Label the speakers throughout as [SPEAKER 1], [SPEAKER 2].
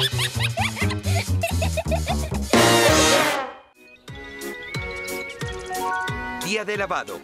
[SPEAKER 1] Día de lavado.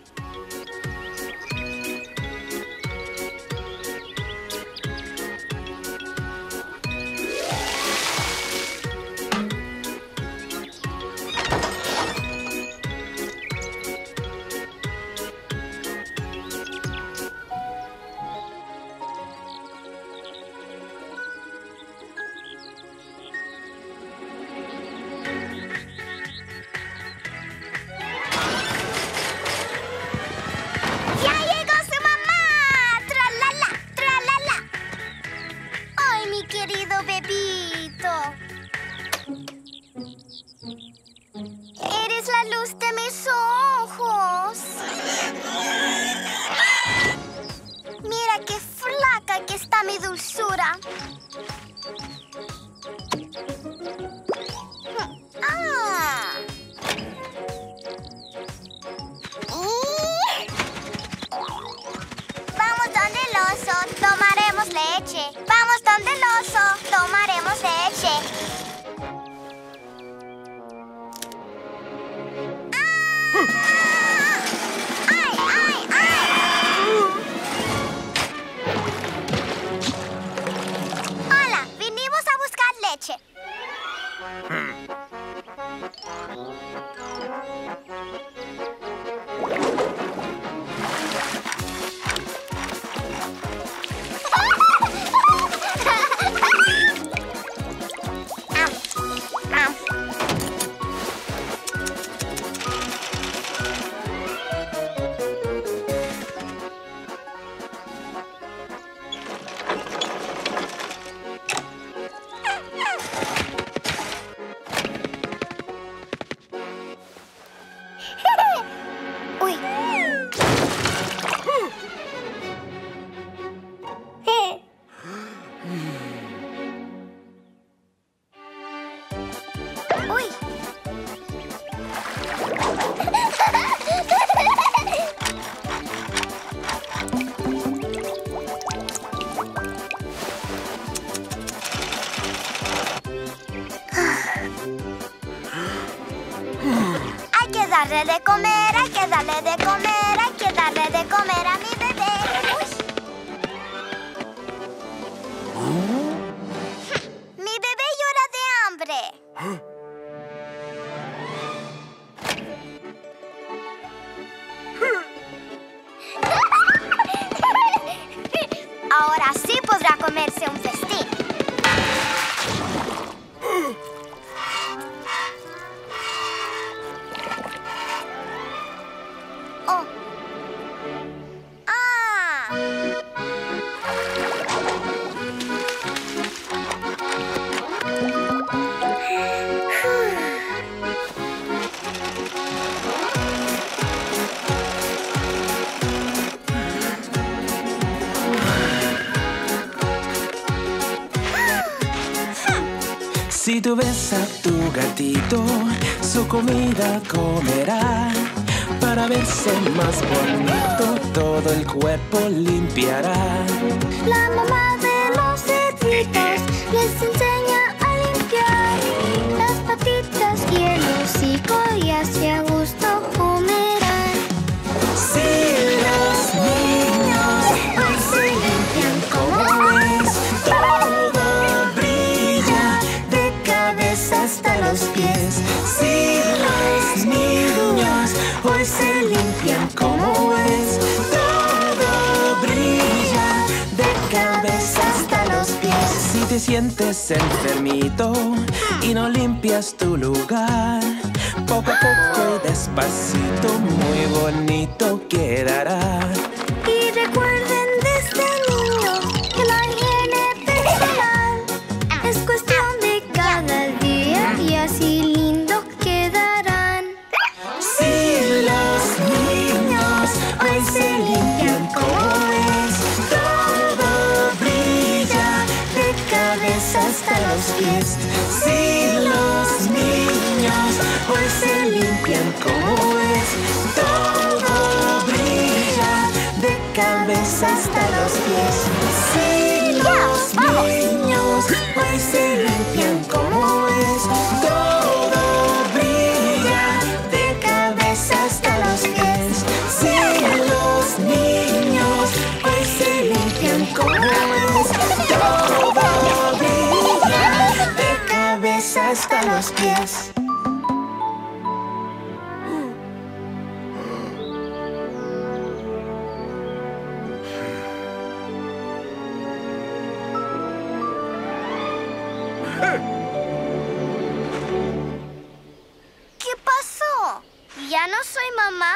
[SPEAKER 2] Eres la luz de mis ojos. Mira qué flaca que está mi dulzura. Ah. Vamos donde el oso, tomaremos leche. Vamos donde el oso, tomaremos leche. Darle de comer, hay que darle de comer, hay que darle de comer a mi bebé. Mi bebé llora de hambre. Ahora sí podrá comerse un festín.
[SPEAKER 3] Si tú ves a tu gatito, su comida comerá. Para verse más bonito, todo el cuerpo limpiará.
[SPEAKER 2] La mamá de los cerditos les enseña a limpiar las patitas y el hocico, y así a gusto comerán.
[SPEAKER 3] Si los niños hoy se limpian como es, todo brilla de cabeza hasta los pies. Si los niños hoy se limpian como es, todo brilla de cabeza hasta los pies. Si te sientes enfermito y no limpias tu lugar, poco a poco y despacito, muy bonito quedará.
[SPEAKER 2] Y recuerden desde niños que la higiene personal es cuestión de cada día, y así lindo quedarán.
[SPEAKER 3] Si los niños hoy se limpian como es, todo brilla de cabeza hasta los pies. Si los niños hoy se limpian como es, todo brilla de cabeza hasta los pies. Si los niños hoy se limpian hasta los pies.
[SPEAKER 2] ¿Qué pasó? ¿Ya no soy mamá?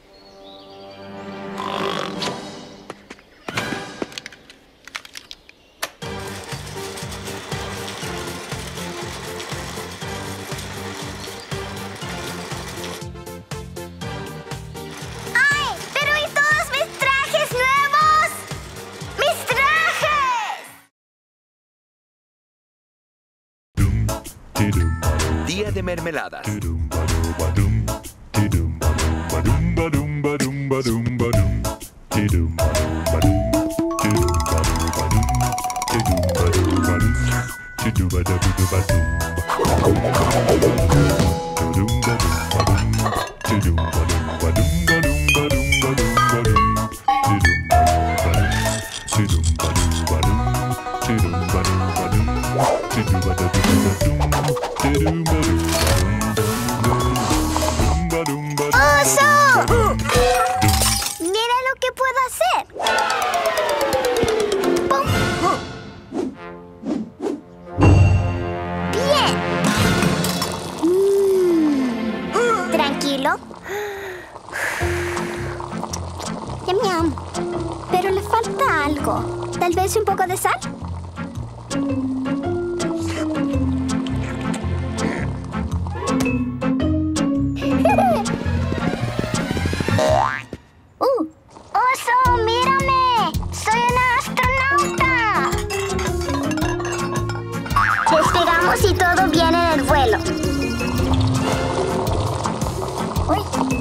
[SPEAKER 2] ¡Ay! ¡Pero y todos mis trajes nuevos! ¡Mis trajes!
[SPEAKER 1] Día de mermeladas.
[SPEAKER 2] ¡Oso! ¡Mira lo que puedo hacer! ¡Pum! ¡Bien! ¿Tranquilo? Yum, yum. Pero le falta algo. ¿Tal vez un poco de sal? ¡Oso, mírame! ¡Soy una astronauta! Despegamos y todo viene en el vuelo. ¡Uy!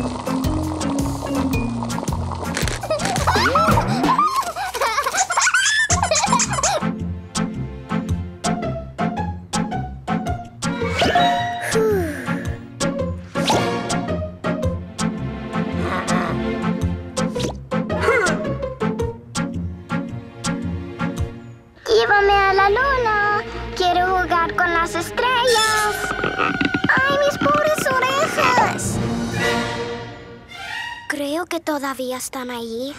[SPEAKER 2] Llévame a la luna. Quiero jugar con las estrellas. ¡Ay, mis pobres orejas! Creo que todavía están allí.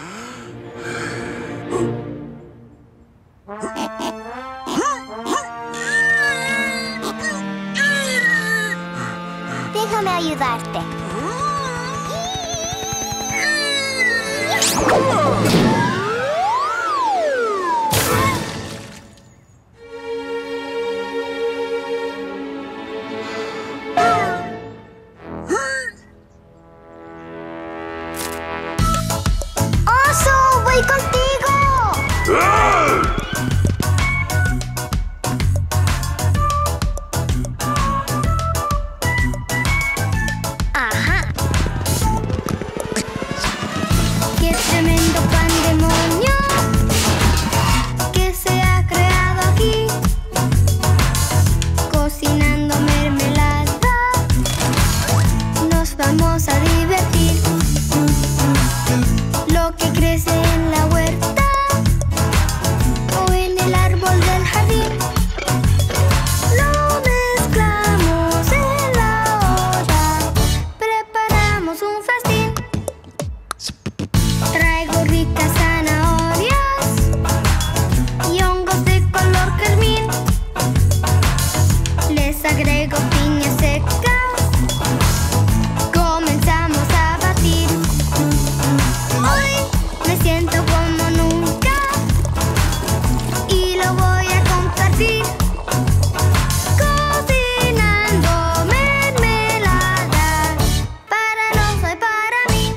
[SPEAKER 2] Déjame ayudarte. ¡Oso! ¡Voy contigo! ¡Ajá! ¡Qué tremendo pandemonio que se ha creado aquí! Cocinando mermelada, nos vamos a divertir. Lo que crece en la huerta o en el árbol del jardín, lo mezclamos en la olla, preparamos un festín. Traigo ricas zanahorias y hongos de color carmín. Les agrego piñas secas, comenzamos a batir. Hoy me siento como nunca y lo voy a compartir. Cocinando mermelada para el oso y para mí.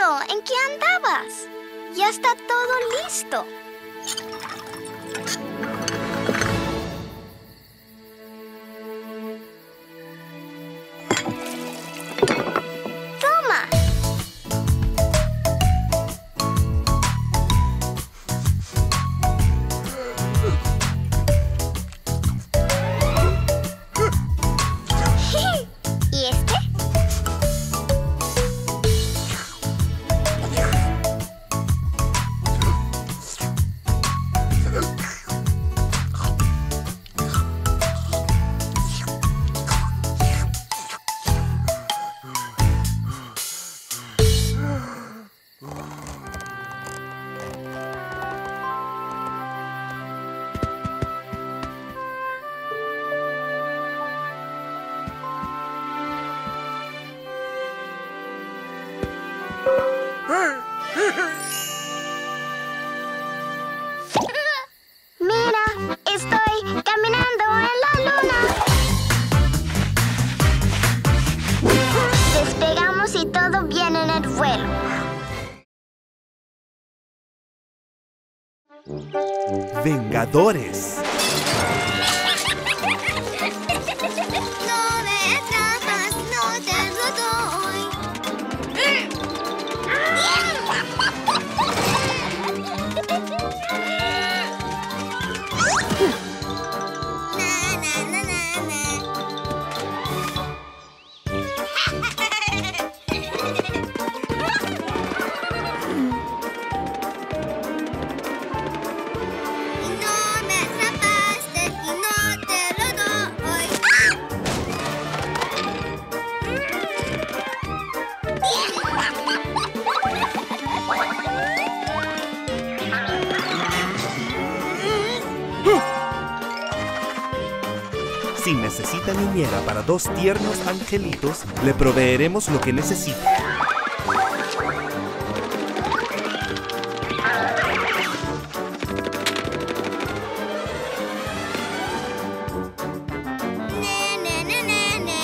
[SPEAKER 2] Mario, ¿en qué andabas? Ya está todo listo. ¡Toma! ¿Y este? Mira, estoy caminando en la luna. Despegamos y todo viene en el vuelo.
[SPEAKER 4] Vengadores.
[SPEAKER 2] No me atrapas, no te lo doy. Na, na, na, na, na. Y no me atrapaste y no te lo doy.
[SPEAKER 4] Si necesita niñera para 2 tiernos angelitos, le proveeremos lo que necesite.
[SPEAKER 2] Ne, ne, ne, ne, ne.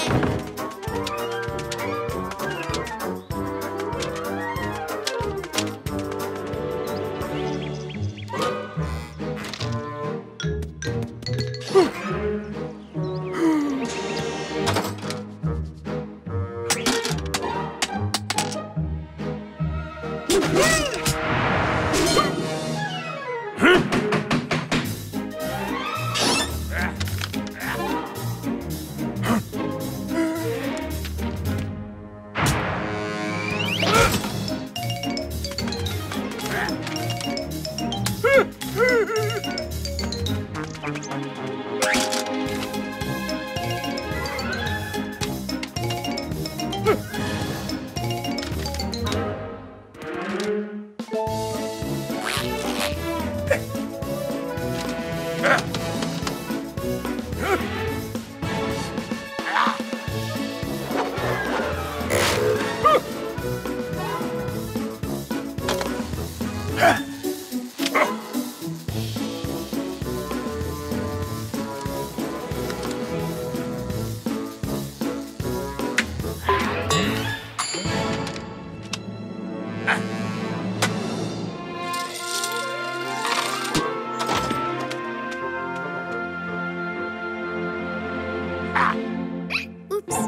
[SPEAKER 2] Ups.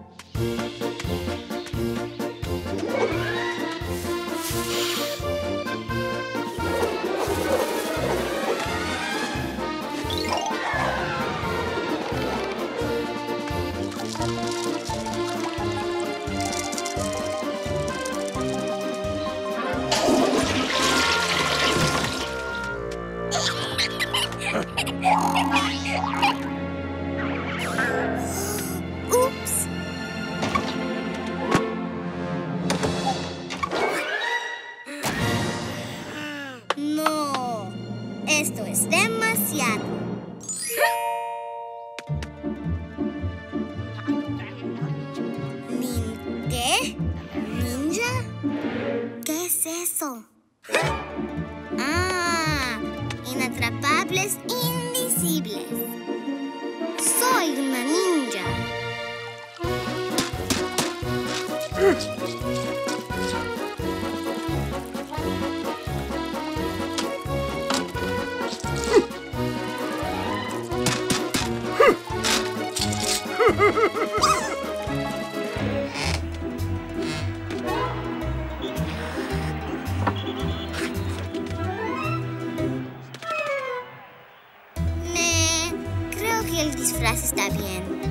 [SPEAKER 2] Ups. No, esto es demasiado. ¿Qué? ¿Ninja? ¿Qué es eso? Ah, inatrapables, invisibles. Soy una ninja. Creo que el disfraz está bien.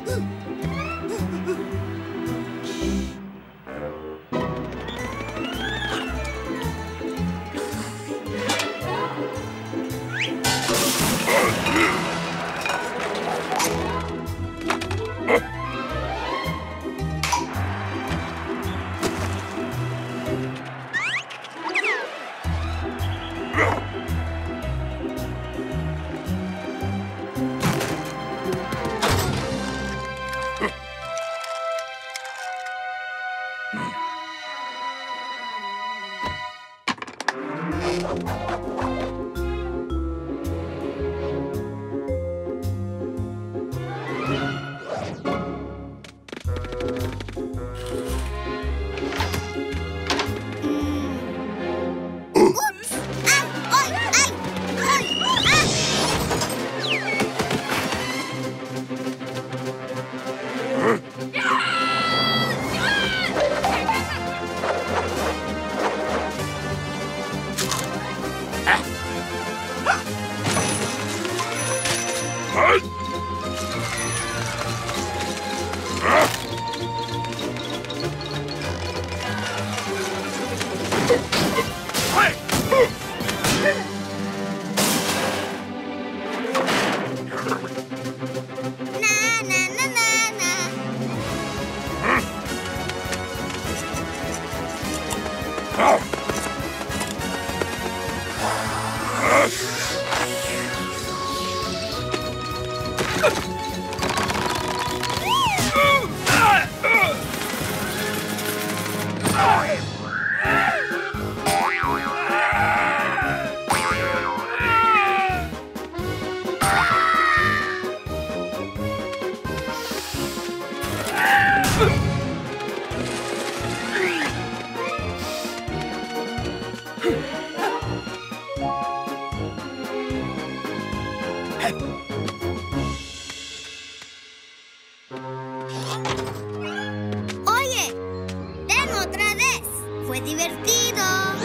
[SPEAKER 2] Oye, ven otra vez. Fue divertido.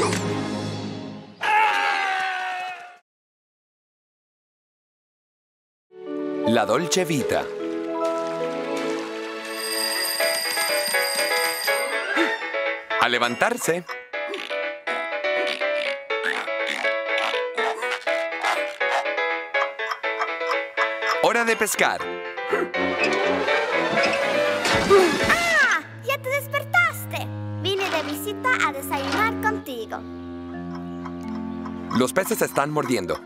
[SPEAKER 1] La Dolce Vita. A levantarse. Hora de pescar.
[SPEAKER 2] ¡Ah! ¡Ya te despertaste! Vine de visita a desayunar contigo.
[SPEAKER 1] Los peces se están mordiendo.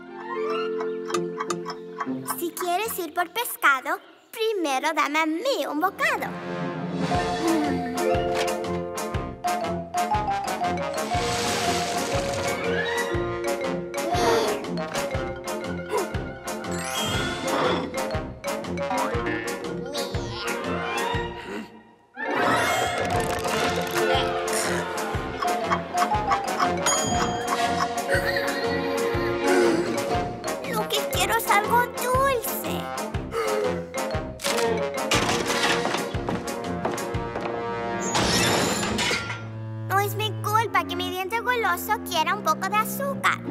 [SPEAKER 2] Si quieres ir por pescado, primero dame a mí un bocado. Lo que quiero es algo dulce. No es mi culpa que mi diente goloso quiera un poco de azúcar.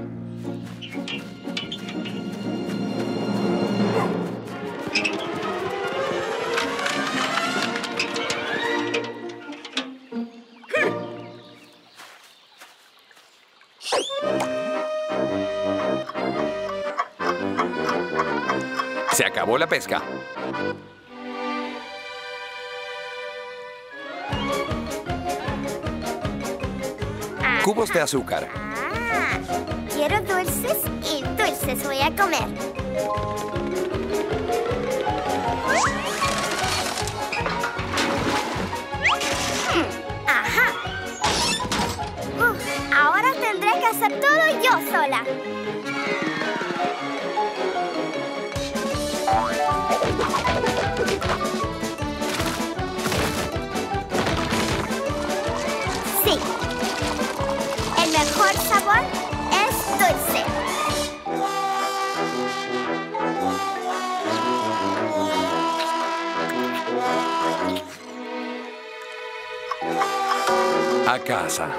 [SPEAKER 1] Se acabó la pesca. Cubos de azúcar.
[SPEAKER 2] Ah, quiero dulces y dulces voy a comer. Ajá. Ahora tendré que hacer todo yo sola. Sí. El mejor sabor es dulce.
[SPEAKER 1] A casa.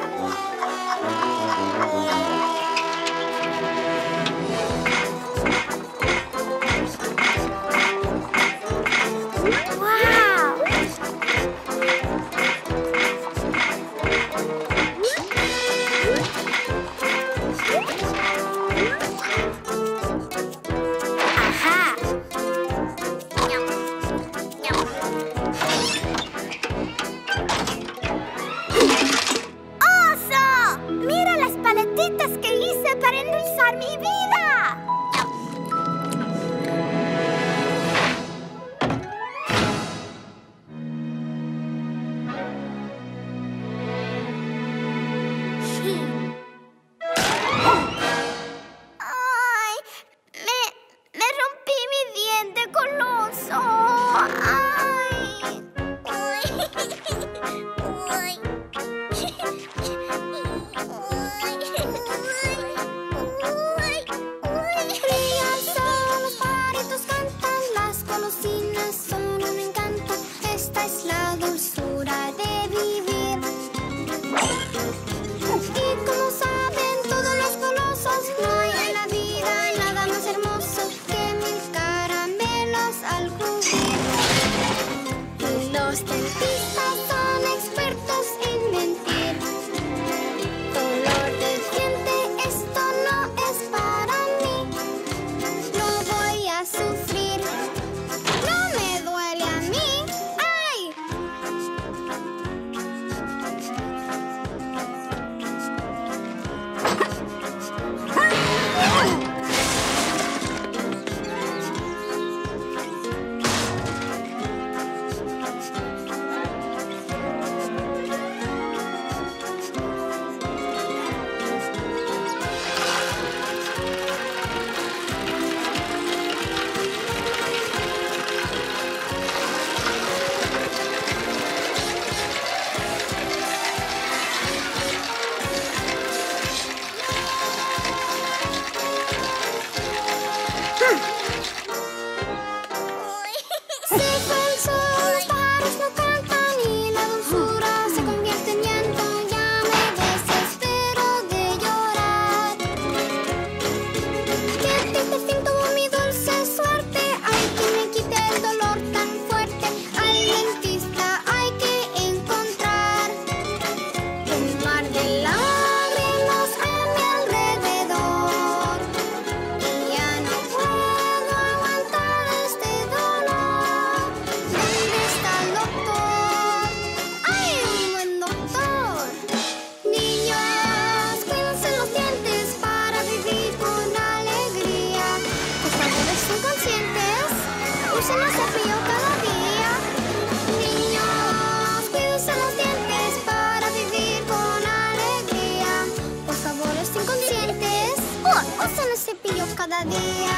[SPEAKER 2] Cada día.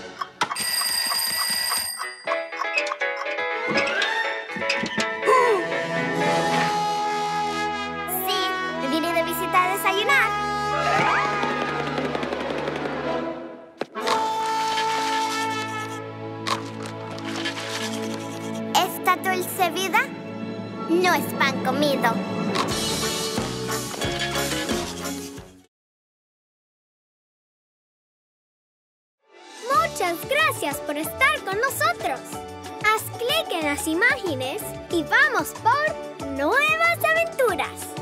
[SPEAKER 2] Sí, vine de visita a desayunar. Esta dulce vida no es pan comido. Muchas gracias por estar con nosotros. Haz clic en las imágenes y vamos por nuevas aventuras.